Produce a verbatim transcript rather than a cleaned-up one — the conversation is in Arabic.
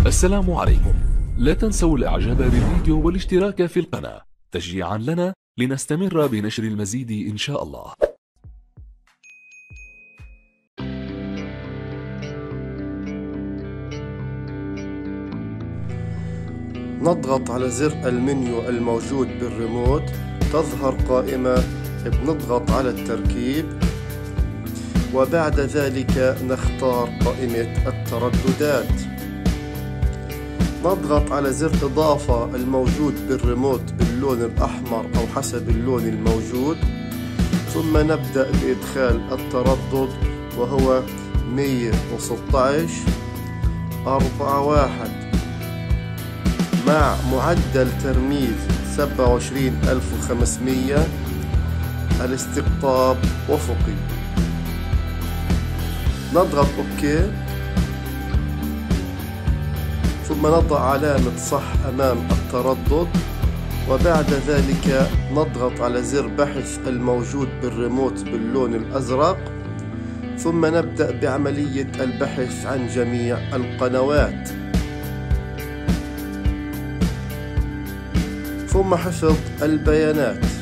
السلام عليكم. لا تنسوا الاعجاب بالفيديو والاشتراك في القناة تشجيعا لنا لنستمر بنشر المزيد ان شاء الله. نضغط على زر المنيو الموجود بالريموت، تظهر قائمة بنضغط على التركيب، وبعد ذلك نختار قائمة الترددات. نضغط على زر إضافة الموجود بالريموت باللون الأحمر أو حسب اللون الموجود، ثم نبدأ بإدخال التردد وهو مية وستة عشر أربعة واحد مع معدل ترميز سبعة وعشرين ألف وخمسمية، الاستقطاب أفقي. نضغط أوكي، ثم نضع علامة صح أمام التردد، وبعد ذلك نضغط على زر بحث الموجود بالريموت باللون الأزرق، ثم نبدأ بعملية البحث عن جميع القنوات، ثم حفظ البيانات.